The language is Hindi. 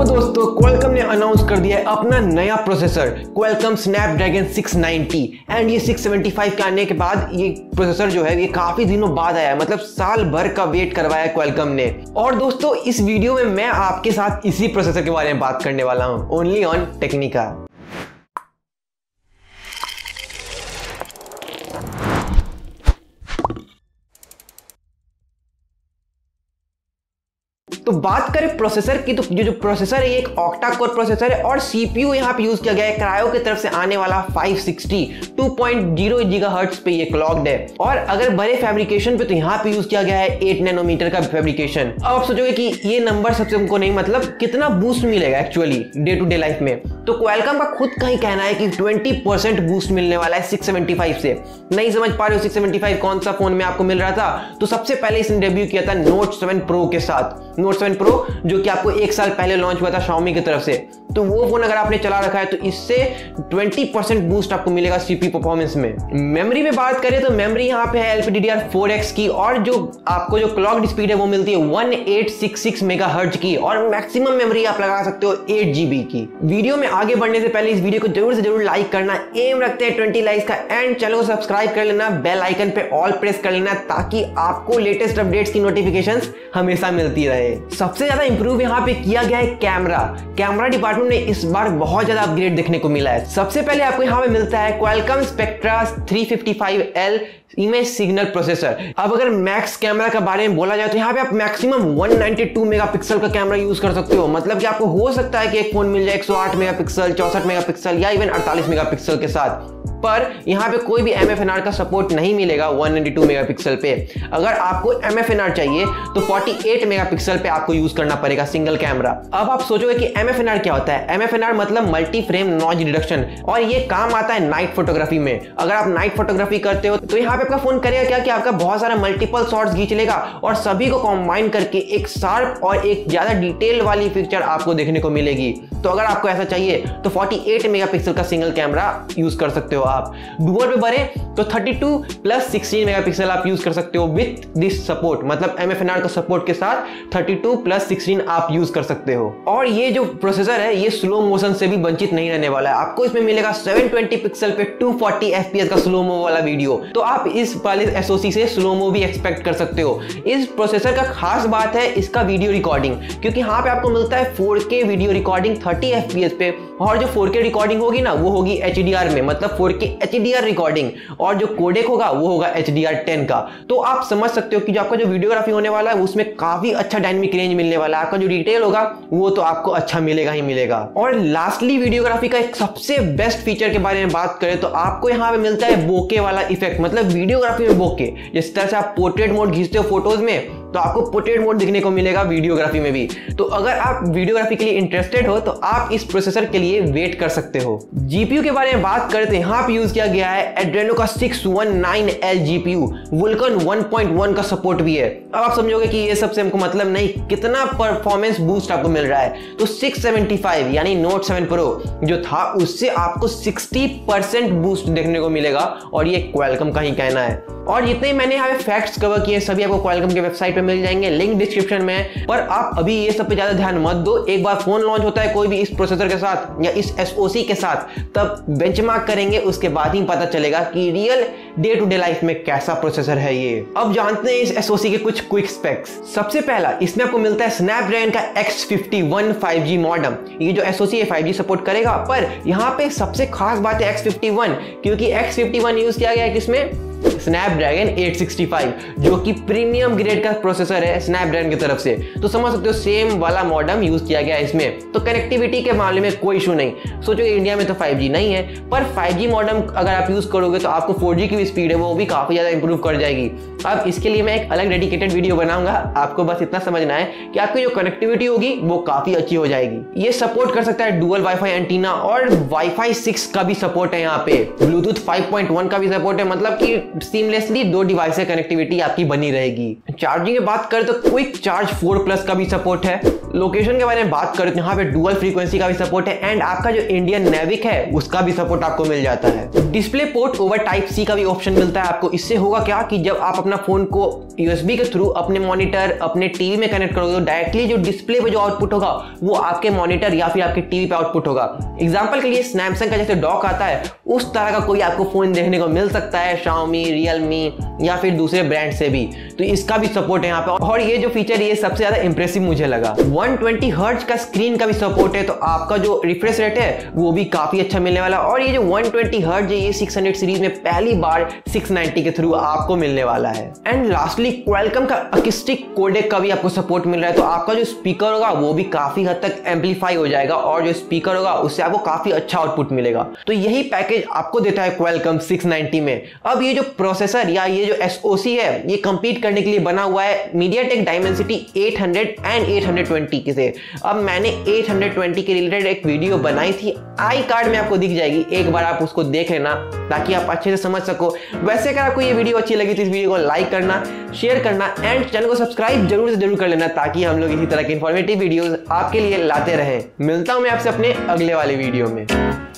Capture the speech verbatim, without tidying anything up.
दोस्तों, Qualcomm ने अनाउंस कर दिया है अपना नया processor Qualcomm Snapdragon six ninety and ये सिक्स सेवेंटी फाइव के आने के बाद ये प्रोसेसर जो है ये काफी दिनों बाद आया है, मतलब साल भर का वेट करवाया है Qualcomm ने। और दोस्तों, इस वीडियो में मैं आपके साथ इसी प्रोसेसर के बारे में बात करने वाला हूं, ओनली ऑन टेक्निका। तो बात करें प्रोसेसर की, तो जो जो प्रोसेसर है ये एक ऑक्टा कोर प्रोसेसर है और सीपीयू यहाँ पे यूज किया गया है क्रायो की तरफ से आने वाला five sixty two point zero gigahertz पे ये क्लॉक्ड है। और अगर बड़े फैब्रिकेशन पे तो यहाँ पे यूज किया गया है एट नैनोमीटर का फैब्रिकेशन। अब आप सोचोगे कि ये नंबर सबसे हमको नहीं, मतलब कितना बूस्ट मिलेगा actually day to day life में, तो Qualcomm का खुद का ही कहना है कि ट्वेंटी परसेंट बूस्ट मिलने वाला है सिक्स सेवेंटी फाइव से। नहीं समझ पा रहे हो सिक्स सेवेंटी फाइव कौन सा फोन में आपको मिल रहा था, तो सबसे पहले इसने डेब्यू किया था नोट सेवन प्रो के साथ। नोट सेवन प्रो जो कि आपको एक साल पहले लॉन्च हुआ था Xiaomi की तरफ से, तो वो फोन अगर आपने चला रखा है तो इससे ट्वेंटी परसेंट बूस्ट आपको मिलेगा सीपीयू परफॉर्मेंस में। मेमोरी में बात करें तो मेमोरी यहाँ पे है L P D D R four X की, और जो आपको जो क्लॉक्ड स्पीड है वो मिलती है one eight six six megahertz की, और मैक्सिमम मेमोरी आप लगा सकते हो एट जीबी की। वीडियो में आगे बढ़ने से पहले इस वीडियो को जरूर से जरूर लाइक करना, एम रखते हैं ट्वेंटी लाइक्स का, एंड चैनल को सब्सक्राइब कर लेना, बेल आइकन पे ऑल प्रेस कर लेना ताकि आपको लेटेस्ट अपडेट्स की नोटिफिकेशंस हमेशा मिलती रहे। सबसे ज्यादा इंप्रूव यहाँ पे किया गया है कैमरा। कैमरा डिपार्टमेंट में इस बार बहुत ज्यादा अपग्रेड देखने को मिला है। सबसे पहले आपको यहाँ पे मिलता है Qualcomm Spectra three fifty five L image signal processor. अब अगर मैक्स कैमरा के बारे में बोला जाए तो यहाँ पे आप maximum one ninety two megapixel का कैमरा यूज कर सकते हो। मतलब कि आपको हो सकता है कि एक फोन मिल जाए एक सौ आठ मेगापिक्सल, चौसठ मेगापिक्सल या इवन अड़तालीस मेगापिक्सल के साथ, पर यहाँ पे कोई भी एम एफ एन आर का सपोर्ट नहीं मिलेगा वन नाइंटी टू मेगापिक्सल पे। अगर आपको एम एफ एन आर चाहिए तो फोर्टी एट मेगापिक्सल पे आपको यूज करना पड़ेगा सिंगल कैमरा। अब आप सोचोगे कि एम एफ एन आर क्या होता है। एम एफ एन आर मतलब मल्टी फ्रेम नॉइज रिडक्शन, और ये काम आता है नाइट फोटोग्राफी में। अगर आप नाइट फोटोग्राफी करते हो तो यहाँ पे आपका फोन करेगा क्या कि आपका बहुत सारा मल्टीपल शॉट्स खींच लेगा और सभी को कंबाइन करके एक शार्प और एक ज्यादा डिटेल वाली पिक्चर आपको देखने को मिलेगी। तो अगर आपको ऐसा चाहिए तो फोर्टी एट मेगापिक्सल का सिंगल कैमरा यूज कर सकते हो आप। डुअल पे बढ़े तो thirty two plus sixteen megapixel आप यूज कर सकते हो विथ दिस सपोर्ट, मतलब एम एफ एन आर का सपोर्ट के साथ थर्टी टू प्लस सिक्सटीन आप यूज कर सकते हो। और ये जो प्रोसेसर है ये स्लो मोशन से भी वंचित नहीं रहने वाला है। आपको इसमें मिलेगा सेवन ट्वेंटी पिक्सल पे two forty F P S का स्लोमो वाला वीडियो, तो आप इस वाले एस ओ सी से स्लोमो भी एक्सपेक्ट कर सकते हो। इस प्रोसेसर का खास बात है इसका वीडियो रिकॉर्डिंग, क्योंकि यहाँ पे आपको मिलता है four K video recording thirty F P S पे, और जो फोर के रिकॉर्डिंग होगी ना वो होगी एच डी आर में, मतलब फोर के एच डी आर रिकॉर्डिंग, और जो कोडेक होगा वो होगा एच डी आर टेन का। तो आप समझ सकते हो कि जो आपका जो वीडियोग्राफी होने वाला है उसमें काफी अच्छा डायनामिक रेंज मिलने वाला है। आपका जो डिटेल होगा वो तो आपको अच्छा मिलेगा ही मिलेगा। और लास्टली वीडियोग्राफी का एक सबसे बेस्ट फीचर के बारे में बात करें तो आपको यहाँ पे मिलता है बोके वाला इफेक्ट, मतलब वीडियोग्राफी में बोके। जिस तरह से आप पोर्ट्रेट मोड खींचते हो फोटोज में, तो आपको पोर्ट्रेट मोड दिखने को मिलेगा वीडियोग्राफी में भी। तो अगर आप वीडियोग्राफी के लिए इंटरेस्टेड हो तो आप इस प्रोसेसर के लिए वेट कर सकते हो। जीपीयू के बारे में बात करें तो यहाँ पे यूज किया गया है एड्रेनो का six one nine L GPU, Vulkan one point one का सपोर्ट भी है। अब आप समझोगे कि ये सबसे हमको मतलब नहीं, कितना परफॉर्मेंस बूस्ट आपको मिल रहा है, तो सिक्स सेवेंटी फाइव यानी नोट सेवन प्रो जो था उससे आपको सिक्सटी परसेंट बूस्ट देखने को मिलेगा, और ये Qualcomm का ही कहना है। और जितने मैंने यहाँ पे फैक्ट्स कवर किए सभी आपको Qualcomm के वेबसाइट पे मिल जाएंगे, लिंक डिस्क्रिप्शन में। पर आप अभी ये सब पे ज्यादा ध्यान मत दो। एक बार फोन लॉन्च होता है कोई भी इस प्रोसेसर के साथ या इस एस ओ सी के साथ, तब बेंचमार्क करेंगे, उसके बाद ही पता चलेगा कि real day to day life में कैसा प्रोसेसर है ये। अब जानते हैं इस एस ओ सी के कुछ क्विक स्पेक्स। सबसे पहला, इसमें आपको मिलता है स्नैपड्रैगन का X fifty one five G modem. ये जो एस ओ सी है फाइव जी सपोर्ट करेगा, पर यहाँ पे सबसे खास बात है एक्स फिफ्टी वन, क्योंकि एक्स फिफ्टी वन यूज किया गया है किसमें, स्नैपड्रैगन एट सिक्सटी फाइव, जो कि प्रीमियम ग्रेड का प्रोसेसर है स्नैपड्रैगन की तरफ से। तो समझ सकते हो सेम वाला मॉडेम यूज किया गया है इसमें। तो कनेक्टिविटी के मामले में कोई इशू नहीं। सोचो इंडिया में तो फाइव जी नहीं है, पर फाइव जी मॉडेम अगर आप यूज करोगे तो आपको फोर जी की भी स्पीड है वो भी काफी ज्यादा इंप्रूव कर जाएगी। अब इसके लिए मैं एक अलग डेडिकेटेड वीडियो बनाऊंगा, आपको बस इतना समझना है कि आपकी जो कनेक्टिविटी होगी वो काफी अच्छी हो जाएगी। ये सपोर्ट कर सकता है डुअल वाईफाई एंटीना, और वाईफाई सिक्स का भी सपोर्ट है यहाँ पे, ब्लूटूथ फाइव पॉइंट वन का भी सपोर्ट है, मतलब कि सीमलेसली दो डिवाइस से कनेक्टिविटी आपकी बनी रहेगी। चार्जिंग की बात करें तो क्विक चार्ज फोर प्लस का भी सपोर्ट है। लोकेशन के बारे में बात करें तो यहाँ पे डुअल फ्रीक्वेंसी का भी सपोर्ट है एंड आपका जो इंडियन नेविक है उसका भी सपोर्ट आपको मिल जाता है। Display port over type C का भी ऑप्शन मिलता है आपको। इससे होगा क्या कि जब आप अपना फोन को यूएसबी के थ्रू अपने मॉनिटर अपने टीवी में कनेक्ट करोगे तो डायरेक्टली जो डिस्प्ले पे जो आउटपुट होगा वो आपके मॉनिटर या फिर आपके टीवी पे आउटपुट होगा। एग्जांपल के लिए सैमसंग का जैसे डॉक आता है उस तरह का कोई आपको फोन देखने को मिल सकता है, शाओमी, रियलमी या फिर दूसरे ब्रांड से भी। तो इसका भी सपोर्ट है यहाँ पे और ये जो फीचर ये सबसे ज्यादा इंप्रेसिव मुझे लगा। वन ट्वेंटी हर्ट्ज का स्क्रीन का भी सपोर्ट है तो आपका जो रिफ्रेश रेट है वो भी काफी अच्छा मिलने वाला। और ये जो वन ट्वेंटी हर्ट्ज है ये सिक्स हंड्रेड सीरीज में पहली बार सिक्स नाइंटी के थ्रू आपको मिलने वाला है। एंड लास्टली क्वालकॉम का अकिस्टिक कोडेक का भी आपको सपोर्ट मिल रहा है तो आपका जो स्पीकर होगा वो भी काफी हद तक एम्पलीफाई हो जाएगा और जो स्पीकर होगा उससे आपको काफी अच्छा आउटपुट मिलेगा। तो यही पैकेज आपको देता है क्वालकॉम सिक्स नाइंटी में। अब ये जो प्रोसेसर या ये जो एसओसी है ये कंपीट करने के लिए बना हुआ है MediaTek Dimensity eight hundred and eight hundred twenty के से। अब मैंने एट हंड्रेड ट्वेंटी के रिलेटेड एक वीडियो बनाई थी, आई कार्ड में आपको दिख जाएगी, एक बार आप उसको देख लेना ताकि आप अच्छे से समझ सको। वैसे अगर आपको ये वीडियो अच्छी लगी तो इस वीडियो को लाइक करना, शेयर करना एंड चैनल को सब्सक्राइब जरूर से जरूर कर लेना ताकि हम लोग इसी तरह के इंफॉर्मेटिव वीडियोस आपके लिए लाते रहें। मिलता हूं मैं आपसे अपने अगले वाले वीडियो में।